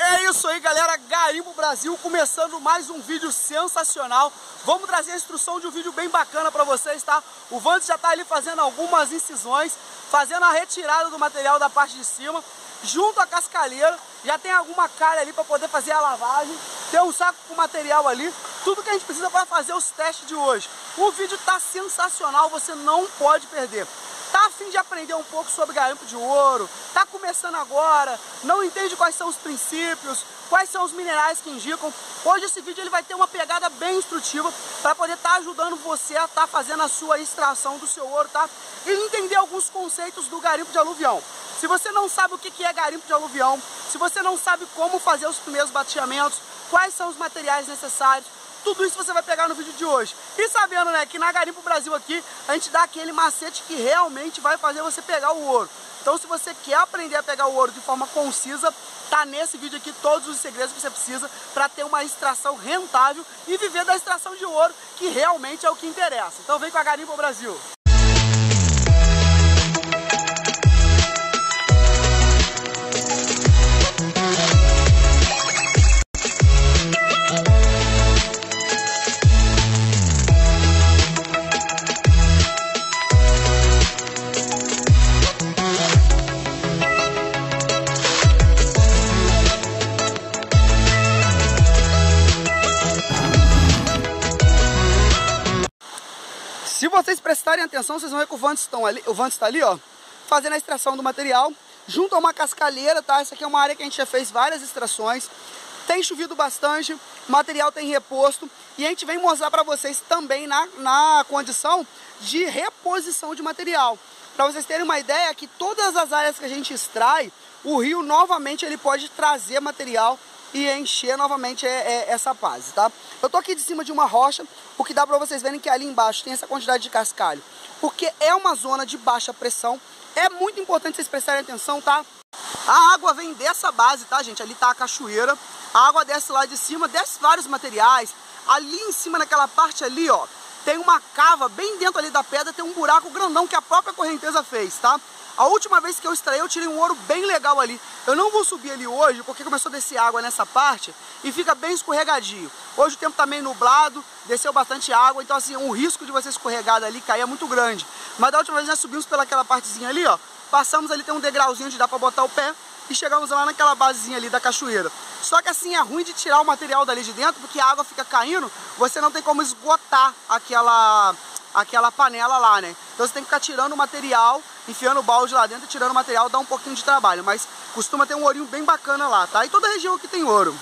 É isso aí, galera, Garimpo Brasil, começando mais um vídeo sensacional. Vamos trazer a instrução de um vídeo bem bacana para vocês, tá? O Vantes já tá ali fazendo algumas incisões, fazendo a retirada do material da parte de cima, junto à cascalheira. Já tem alguma calha ali para poder fazer a lavagem, tem um saco com material ali, tudo que a gente precisa para fazer os testes de hoje. O vídeo tá sensacional, você não pode perder. Tá a fim de aprender um pouco sobre garimpo de ouro, tá começando agora, não entende quais são os princípios, quais são os minerais que indicam. Hoje esse vídeo ele vai ter uma pegada bem instrutiva para poder estar ajudando você a estar fazendo a sua extração do seu ouro, tá? E entender alguns conceitos do garimpo de aluvião. Se você não sabe o que é garimpo de aluvião, se você não sabe como fazer os primeiros bateamentos, quais são os materiais necessários, tudo isso você vai pegar no vídeo de hoje. E sabendo, né, que na Garimpo Brasil aqui, a gente dá aquele macete que realmente vai fazer você pegar o ouro. Então se você quer aprender a pegar o ouro de forma concisa, tá nesse vídeo aqui todos os segredos que você precisa para ter uma extração rentável e viver da extração de ouro, que realmente é o que interessa. Então vem com a Garimpo Brasil. Se vocês prestarem atenção, vocês vão ver que o Vantes está ali, ó, fazendo a extração do material, junto a uma cascalheira, tá? Essa aqui é uma área que a gente já fez várias extrações, tem chovido bastante, o material tem reposto, e a gente vem mostrar para vocês também na condição de reposição de material. Para vocês terem uma ideia, que todas as áreas que a gente extrai, o rio novamente ele pode trazer material e encher novamente essa base, tá? Eu tô aqui de cima de uma rocha, o que dá pra vocês verem que ali embaixo tem essa quantidade de cascalho, porque é uma zona de baixa pressão. É muito importante vocês prestarem atenção, tá? A água vem dessa base, tá, gente? Ali tá a cachoeira, a água desce lá de cima, desce vários materiais. Ali em cima, naquela parte ali, ó, tem uma cava, bem dentro ali da pedra tem um buraco grandão que a própria correnteza fez, tá? A última vez que eu extraí, eu tirei um ouro bem legal ali. Eu não vou subir ali hoje, porque começou a descer água nessa parte e fica bem escorregadio. Hoje o tempo tá meio nublado, desceu bastante água, então assim, o risco de você escorregar dali, cair é muito grande. Mas da última vez nós subimos pelaquela partezinha ali, ó, passamos ali, tem um degrauzinho onde dá pra botar o pé e chegamos lá naquela basezinha ali da cachoeira. Só que assim, é ruim de tirar o material dali de dentro, porque a água fica caindo, você não tem como esgotar aquela panela lá, né? Então você tem que ficar tirando o material, enfiando o balde lá dentro e tirando o material, dá um pouquinho de trabalho, mas costuma ter um ourinho bem bacana lá, tá? E toda a região aqui tem ouro.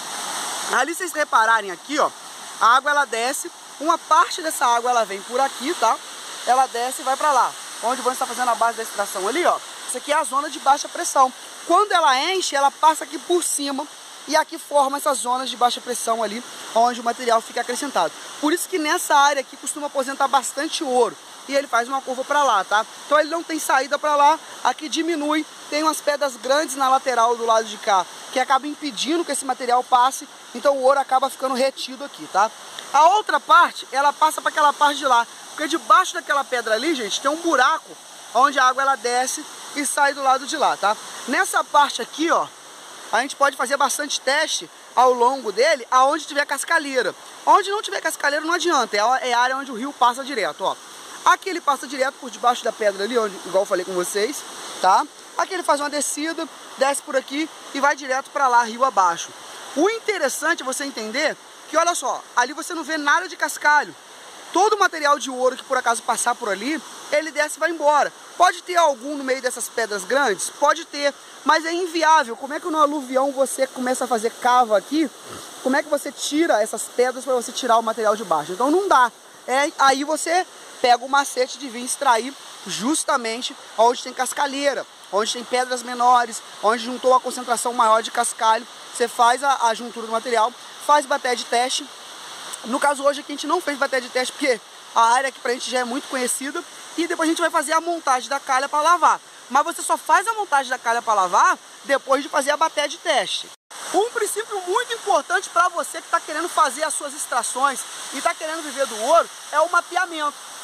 Ali vocês repararem aqui, ó, a água ela desce, uma parte dessa água ela vem por aqui, tá? Ela desce e vai pra lá, onde você está fazendo a base da extração ali, ó. Isso aqui é a zona de baixa pressão. Quando ela enche, ela passa aqui por cima e aqui forma essas zonas de baixa pressão ali, onde o material fica acrescentado. Por isso que nessa área aqui costuma aposentar bastante ouro. E ele faz uma curva para lá, tá? Então ele não tem saída para lá, aqui diminui, tem umas pedras grandes na lateral do lado de cá, que acaba impedindo que esse material passe, então o ouro acaba ficando retido aqui, tá? A outra parte, ela passa para aquela parte de lá, porque debaixo daquela pedra ali, gente, tem um buraco, onde a água ela desce e sai do lado de lá, tá? Nessa parte aqui, ó, a gente pode fazer bastante teste ao longo dele, aonde tiver cascalheira. Onde não tiver cascalheira não adianta, é a área onde o rio passa direto, ó. Aqui ele passa direto por debaixo da pedra ali, onde, igual eu falei com vocês, tá? Aqui ele faz uma descida, desce por aqui e vai direto para lá, rio abaixo. O interessante é você entender que, olha só, ali você não vê nada de cascalho. Todo o material de ouro que por acaso passar por ali, ele desce e vai embora. Pode ter algum no meio dessas pedras grandes? Pode ter, mas é inviável. Como é que no aluvião você começa a fazer cava aqui? Como é que você tira essas pedras para você tirar o material de baixo? Então não dá. Aí você pega o macete de vir extrair justamente onde tem cascalheira, onde tem pedras menores, onde juntou a concentração maior de cascalho. Você faz a juntura do material, faz bateia de teste. No caso hoje aqui a gente não fez bateia de teste porque a área aqui pra gente já é muito conhecida, e depois a gente vai fazer a montagem da calha para lavar. Mas você só faz a montagem da calha para lavar depois de fazer a bateia de teste. Um princípio muito importante para você que está querendo fazer as suas extrações e está querendo viver do ouro é o mapeamento.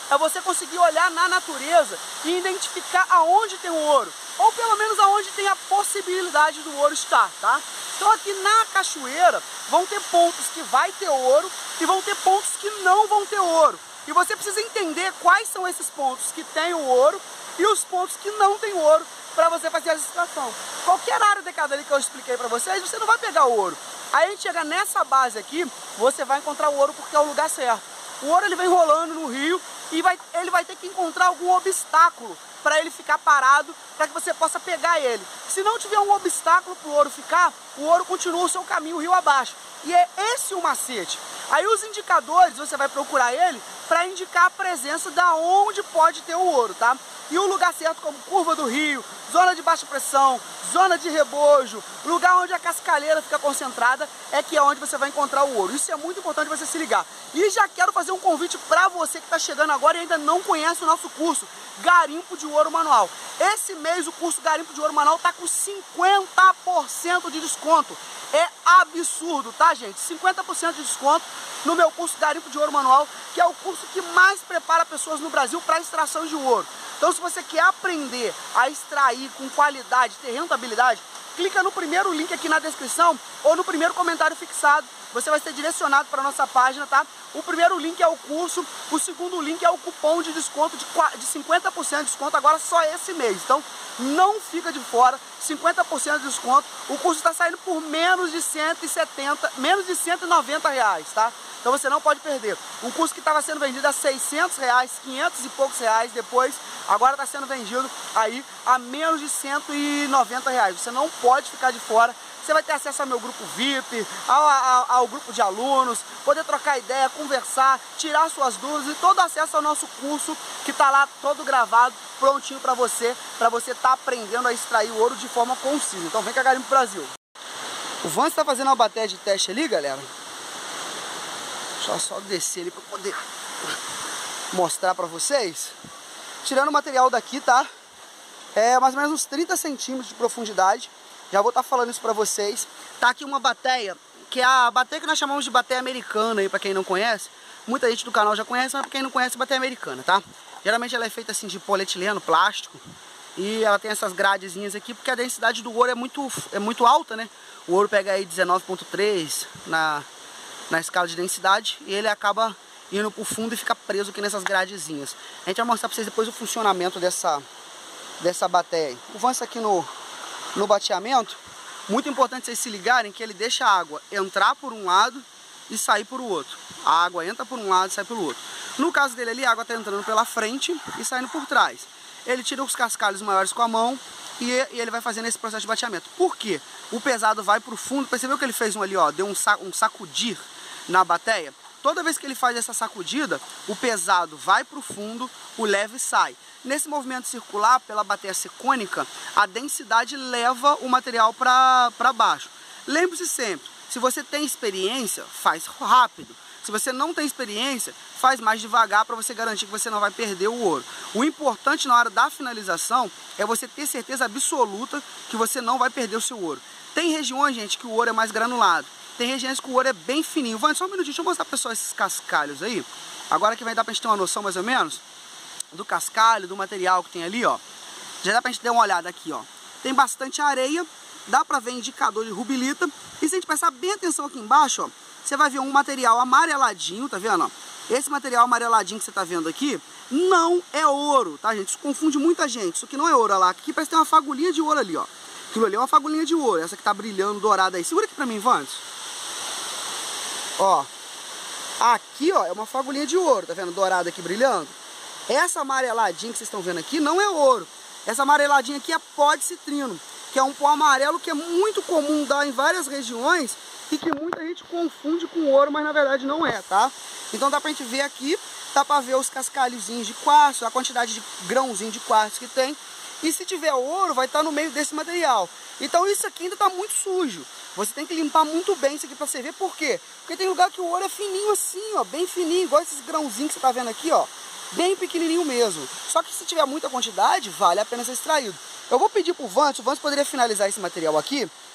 é você conseguir olhar na natureza e identificar aonde tem o ouro, ou pelo menos aonde tem a possibilidade do ouro estar, tá? Então aqui na cachoeira vão ter pontos que vai ter ouro e vão ter pontos que não vão ter ouro. E você precisa entender quais são esses pontos que tem o ouro e os pontos que não tem ouro para você fazer a extração. Qualquer área de cada ali que eu expliquei para vocês, você não vai pegar ouro. Aí a gente chega nessa base aqui, você vai encontrar o ouro porque é o lugar certo. O ouro ele vem rolando no rio e ele vai ter que encontrar algum obstáculo para ele ficar parado, para que você possa pegar ele. Se não tiver um obstáculo para o ouro ficar, o ouro continua o seu caminho rio abaixo. E é esse o macete. Aí os indicadores, você vai procurar ele para indicar a presença da onde pode ter o ouro, tá? E o lugar certo como curva do rio, zona de baixa pressão, zona de rebojo, lugar onde a cascalheira fica concentrada, é que é onde você vai encontrar o ouro. Isso é muito importante você se ligar. E já quero fazer um convite para você que está chegando agora e ainda não conhece o nosso curso Garimpo de Ouro Manual. Esse mês o curso Garimpo de Ouro Manual está com 50% de desconto. É absurdo, tá, gente? 50% de desconto no meu curso Garimpo de Ouro Manual, que é o curso que mais prepara pessoas no Brasil para extração de ouro. Então, se você quer aprender a extrair com qualidade, ter rentabilidade, clica no primeiro link aqui na descrição ou no primeiro comentário fixado. Você vai ser direcionado para a nossa página, tá? O primeiro link é o curso, o segundo link é o cupom de desconto de 50% de desconto, agora só esse mês. Então, não fica de fora, 50% de desconto. O curso está saindo por menos de 170, menos de 190 reais, tá? Então você não pode perder. Um curso que estava sendo vendido a 600 reais, 500 e poucos reais depois, agora está sendo vendido aí a menos de 190 reais. Você não pode ficar de fora. Você vai ter acesso ao meu grupo VIP, ao grupo de alunos, poder trocar ideia, conversar, tirar suas dúvidas e todo acesso ao nosso curso que está lá todo gravado, prontinho para você estar aprendendo a extrair o ouro de forma concisa. Então vem com a Garimpo Brasil. O Vance está fazendo uma bateria de teste ali, galera. Deixa eu só descer ali para poder mostrar para vocês. Tirando o material daqui, tá? É mais ou menos uns 30 centímetros de profundidade. Já vou estar falando isso pra vocês. Tá aqui uma bateia, que é a bateia que nós chamamos de bateia americana aí, pra quem não conhece. Muita gente do canal já conhece, mas pra quem não conhece, bateia americana, tá? Geralmente ela é feita assim de polietileno, plástico. E ela tem essas gradezinhas aqui, porque a densidade do ouro é muito alta, né? O ouro pega aí 19,3 na escala de densidade e ele acaba indo pro fundo e fica preso aqui nessas gradezinhas. A gente vai mostrar pra vocês depois o funcionamento dessa bateia aí. O Vance aqui no bateamento, muito importante vocês se ligarem que ele deixa a água entrar por um lado e sair por outro. A água entra por um lado e sai pelo outro. No caso dele ali, a água está entrando pela frente e saindo por trás. Ele tira os cascalhos maiores com a mão e ele vai fazendo esse processo de bateamento. Por quê? O pesado vai para o fundo. Percebeu que ele fez um ali, ó, deu um sacudir na bateia? Toda vez que ele faz essa sacudida, o pesado vai para o fundo, o leve sai. Nesse movimento circular, pela bateia ser cônica, a densidade leva o material para baixo. Lembre-se sempre, se você tem experiência, faz rápido. Se você não tem experiência, faz mais devagar para você garantir que você não vai perder o ouro. O importante na hora da finalização é você ter certeza absoluta que você não vai perder o seu ouro. Tem regiões, gente, que o ouro é mais granulado. Tem regiões que o ouro é bem fininho. Vai, só um minutinho, deixa eu mostrar para pessoal esses cascalhos aí. Agora que vai dar para a gente ter uma noção mais ou menos do cascalho, do material que tem ali, ó. Já dá pra gente dar uma olhada aqui, ó. Tem bastante areia, dá pra ver indicador de rubilita. E se a gente prestar bem atenção aqui embaixo, ó, você vai ver um material amareladinho, tá vendo, ó? Esse material amareladinho que você tá vendo aqui, não é ouro, tá, gente? Isso confunde muita gente. Isso aqui não é ouro, olha lá. Aqui parece que tem uma fagulhinha de ouro ali, ó. Aquilo ali é uma fagulhinha de ouro, essa que tá brilhando, dourada aí. Segura aqui pra mim, Vance. Ó. Aqui, ó, é uma fagulhinha de ouro, tá vendo? Dourada aqui brilhando. Essa amareladinha que vocês estão vendo aqui não é ouro. Essa amareladinha aqui é pó de citrino, que é um pó amarelo que é muito comum dar em várias regiões e que muita gente confunde com ouro, mas na verdade não é, tá? Então dá pra gente ver aqui, dá pra ver os cascalhozinhos de quartzo, a quantidade de grãozinho de quartzo que tem. E se tiver ouro, vai estar no meio desse material. Então isso aqui ainda tá muito sujo. Você tem que limpar muito bem isso aqui pra você ver. Por quê? Porque tem lugar que o ouro é fininho assim, ó, bem fininho, igual esses grãozinhos que você tá vendo aqui, ó. Bem pequenininho mesmo. Só que se tiver muita quantidade, vale a pena ser extraído. Eu vou pedir pro Vance, o Vance poderia finalizar esse material aqui,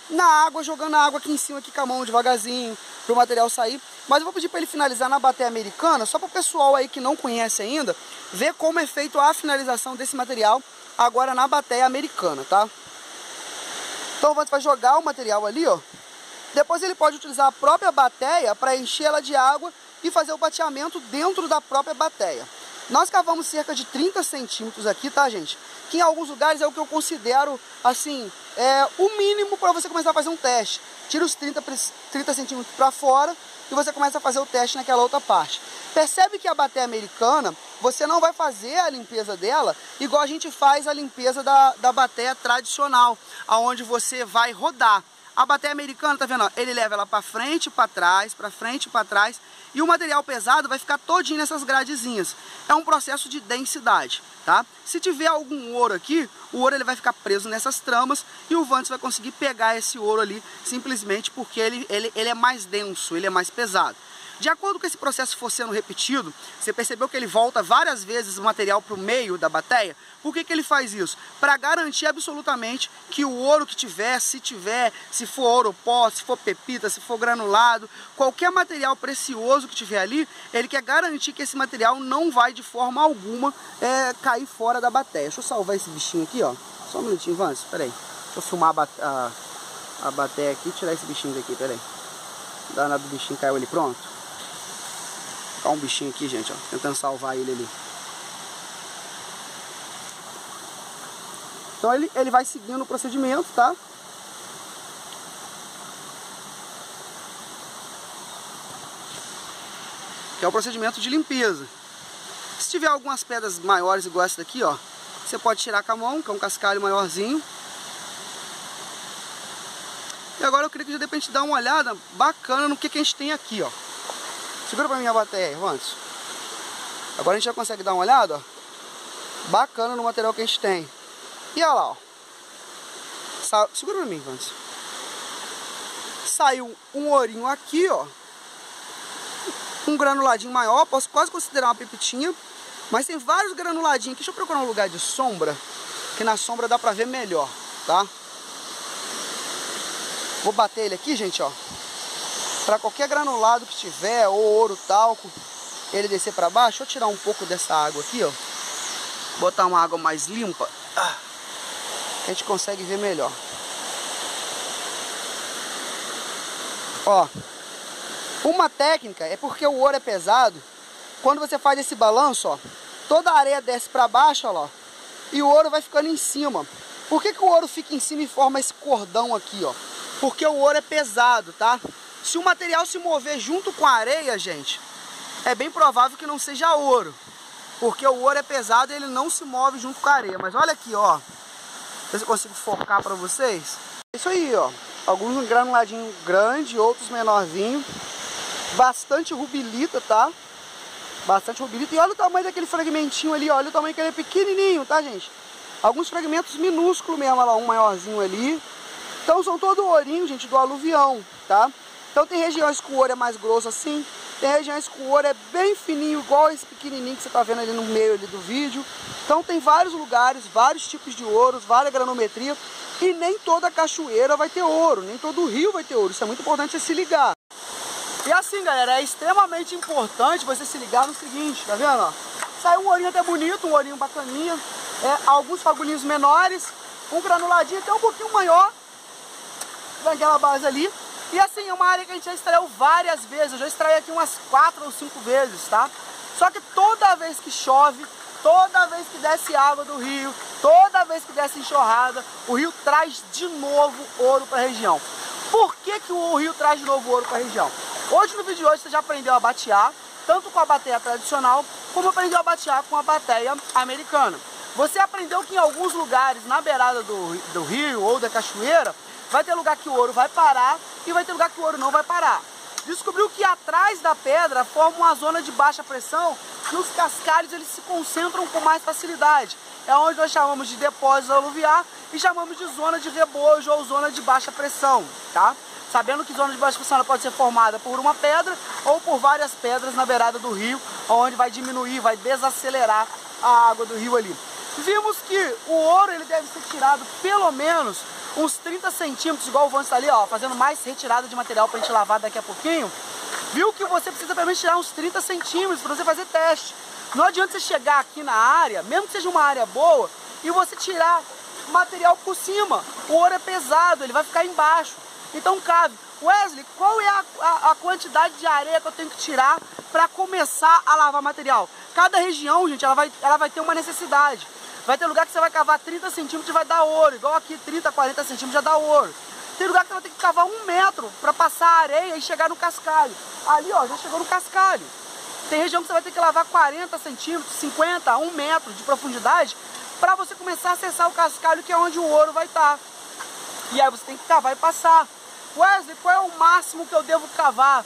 na água, jogando a água aqui em cima, aqui com a mão devagarzinho, para o material sair. Mas eu vou pedir para ele finalizar na bateia americana, só para o pessoal aí que não conhece ainda, ver como é feito a finalização desse material agora na bateia americana, tá? Então você vai jogar o material ali, ó. Depois ele pode utilizar a própria bateia para encher ela de água e fazer o bateamento dentro da própria bateia. Nós cavamos cerca de 30 centímetros aqui, tá, gente? Que em alguns lugares é o que eu considero, assim, o mínimo para você começar a fazer um teste. Tira os 30 centímetros para fora e você começa a fazer o teste naquela outra parte. Percebe que a bateia americana, você não vai fazer a limpeza dela igual a gente faz a limpeza da bateia tradicional, aonde você vai rodar. A bateia americana, tá vendo? Ele leva ela para frente e para trás, para frente e para trás, e o material pesado vai ficar todinho nessas gradezinhas. É um processo de densidade, tá? Se tiver algum ouro aqui, o ouro ele vai ficar preso nessas tramas e o Vantes vai conseguir pegar esse ouro ali simplesmente porque ele é mais denso, ele é mais pesado. De acordo com esse processo for sendo repetido, você percebeu que ele volta várias vezes o material para o meio da bateia? Por que ele faz isso? Para garantir absolutamente que o ouro que tiver, se for ouro pó, se for pepita, se for granulado, qualquer material precioso que tiver ali, ele quer garantir que esse material não vai de forma alguma cair fora da bateia. Deixa eu salvar esse bichinho aqui, ó. Só um minutinho, Vantes, peraí. Deixa eu filmar a bateia aqui e tirar esse bichinho daqui, peraí. Danado do bichinho caiu ali, pronto. Olha um bichinho aqui, gente, ó, tentando salvar ele ali. Então ele vai seguindo o procedimento, tá? Que é o procedimento de limpeza. Se tiver algumas pedras maiores igual essa daqui, ó, você pode tirar com a mão, que é um cascalho maiorzinho. E agora eu queria que já de repente dar uma olhada bacana no que a gente tem aqui, ó. Segura pra mim a bateia, Vantes. Agora a gente já consegue dar uma olhada, ó. Bacana no material que a gente tem. E olha lá, ó. Segura pra mim, Vantes. Saiu um ourinho aqui, ó. Um granuladinho maior, posso quase considerar uma pepitinha. Mas tem vários granuladinhos aqui. Deixa eu procurar um lugar de sombra, que na sombra dá pra ver melhor, tá? Vou bater ele aqui, gente, ó. Para qualquer granulado que tiver, ou ouro, talco, ele descer para baixo. Deixa eu tirar um pouco dessa água aqui, ó. Botar uma água mais limpa. Que a gente consegue ver melhor. Ó. Uma técnica é porque o ouro é pesado. Quando você faz esse balanço, ó, toda a areia desce para baixo, ó, e o ouro vai ficando em cima. Por que o ouro fica em cima e forma esse cordão aqui, ó? Porque o ouro é pesado, tá? Se o material se mover junto com a areia, gente, é bem provável que não seja ouro. Porque o ouro é pesado e ele não se move junto com a areia. Mas olha aqui, ó. Ver se eu consigo focar pra vocês. É isso aí, ó. Alguns granuladinhos grandes, outros menorzinhos. Bastante rubilita, tá? Bastante rubilita. E olha o tamanho daquele fragmentinho ali, ó. Olha o tamanho que ele é pequenininho, tá, gente? Alguns fragmentos minúsculos mesmo, olha lá, um maiorzinho ali. Então são todo ourinho, gente, do aluvião, tá? Então tem regiões que o ouro é mais grosso assim, tem regiões que o ouro é bem fininho, igual esse pequenininho que você tá vendo ali no meio ali do vídeo. Então tem vários lugares, vários tipos de ouros, várias granometria, e nem toda cachoeira vai ter ouro, nem todo rio vai ter ouro. Isso é muito importante você se ligar. E assim, galera, é extremamente importante você se ligar no seguinte, tá vendo, ó? Saiu um ourinho até bonito, um ourinho bacaninha, alguns fagulhinhos menores, um granuladinho até um pouquinho maior, naquela base ali. E assim, é uma área que a gente já extraiu várias vezes. Eu já extraí aqui umas 4 ou 5 vezes, tá? Só que toda vez que chove, toda vez que desce água do rio, toda vez que desce enxurrada, o rio traz de novo ouro para a região. Por que o rio traz de novo ouro para a região? Hoje, no vídeo de hoje, você já aprendeu a batear, tanto com a bateia tradicional, como aprendeu a batear com a bateia americana. Você aprendeu que em alguns lugares, na beirada do rio ou da cachoeira, vai ter lugar que o ouro vai parar e vai ter lugar que o ouro não vai parar. Descobriu que atrás da pedra forma uma zona de baixa pressão e os cascalhos eles se concentram com mais facilidade. É onde nós chamamos de depósito aluviar e chamamos de zona de rebojo ou zona de baixa pressão, tá? Sabendo que zona de baixa pressão ela pode ser formada por uma pedra ou por várias pedras na beirada do rio, onde vai diminuir, vai desacelerar a água do rio ali. Vimos que o ouro ele deve ser tirado pelo menos uns 30 centímetros, igual o Vando está ali, ó, fazendo mais retirada de material para a gente lavar daqui a pouquinho, viu que você precisa pelo menos tirar uns 30 centímetros para você fazer teste. Não adianta você chegar aqui na área, mesmo que seja uma área boa, e você tirar material por cima. O ouro é pesado, ele vai ficar embaixo. Então cabe. Wesley, qual é a quantidade de areia que eu tenho que tirar para começar a lavar material? Cada região, gente, ela vai ter uma necessidade. Vai ter lugar que você vai cavar 30 centímetros e vai dar ouro, igual aqui 30, 40 centímetros já dá ouro. Tem lugar que você vai ter que cavar 1 metro para passar a areia e chegar no cascalho. Ali, ó, já chegou no cascalho. Tem região que você vai ter que lavar 40 centímetros, 50, 1 metro de profundidade para você começar a acessar o cascalho, que é onde o ouro vai estar. E aí você tem que cavar e passar. Wesley, qual é o máximo que eu devo cavar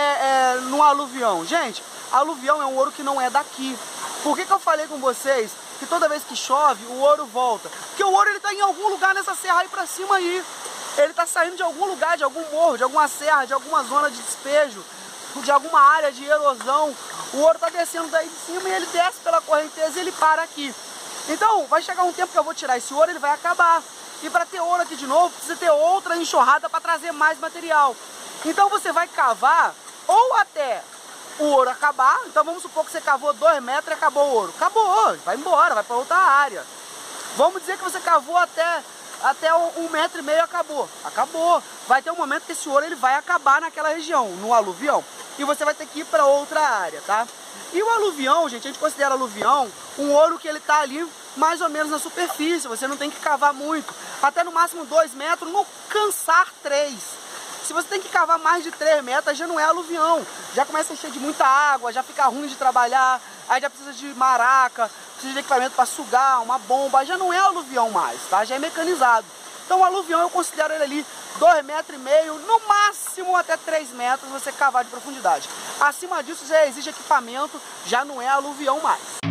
no aluvião? Gente, aluvião é um ouro que não é daqui. Por que eu falei com vocês que toda vez que chove o ouro volta? Porque o ouro ele está em algum lugar nessa serra aí pra cima aí. Ele está saindo de algum lugar, de algum morro, de alguma serra, de alguma zona de despejo, de alguma área de erosão. O ouro está descendo daí de cima e ele desce pela correnteza e ele para aqui. Então vai chegar um tempo que eu vou tirar esse ouro, ele vai acabar. E para ter ouro aqui de novo, precisa ter outra enxurrada para trazer mais material. Então você vai cavar ou até o ouro acabar. Então vamos supor que você cavou 2 metros e acabou o ouro. Acabou, vai embora, vai para outra área. Vamos dizer que você cavou até 1,5 metro e acabou. Acabou. Vai ter um momento que esse ouro ele vai acabar naquela região, no aluvião. E você vai ter que ir para outra área, tá? E o aluvião, gente, a gente considera aluvião um ouro que ele tá ali mais ou menos na superfície. Você não tem que cavar muito. Até no máximo 2 metros, no cansar 3. Se você tem que cavar mais de 3 metros, já não é aluvião. Já começa a encher de muita água, já fica ruim de trabalhar. Aí já precisa de maraca, precisa de equipamento para sugar, uma bomba. Já não é aluvião mais, tá? Já é mecanizado. Então o aluvião eu considero ele ali 2,5 metros, no máximo até 3 metros você cavar de profundidade. Acima disso já exige equipamento, já não é aluvião mais.